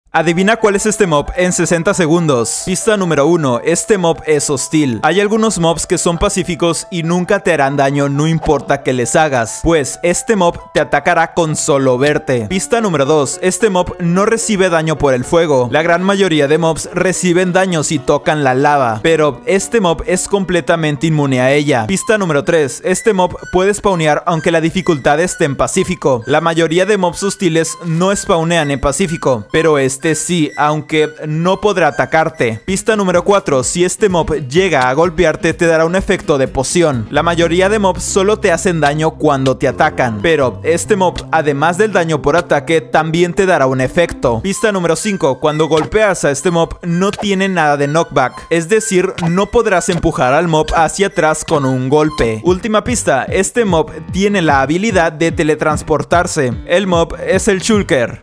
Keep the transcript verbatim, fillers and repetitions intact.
Adivina cuál es este mob en sesenta segundos. Pista número uno. Este mob es hostil. Hay algunos mobs que son pacíficos y nunca te harán daño no importa que les hagas, pues este mob te atacará con solo verte. Pista número dos. Este mob no recibe daño por el fuego. La gran mayoría de mobs reciben daño si tocan la lava, pero este mob es completamente inmune a ella. Pista número tres. Este mob puede spawnear aunque la dificultad esté en pacífico. La mayoría de mobs hostiles no spawnean en pacífico, pero este Este sí, aunque no podrá atacarte. Pista número cuatro. Si este mob llega a golpearte, te dará un efecto de poción. La mayoría de mobs solo te hacen daño cuando te atacan, pero este mob, además del daño por ataque, también te dará un efecto. Pista número cinco. Cuando golpeas a este mob, no tiene nada de knockback, es decir, no podrás empujar al mob hacia atrás con un golpe. Última pista. Este mob tiene la habilidad de teletransportarse. El mob es el Shulker.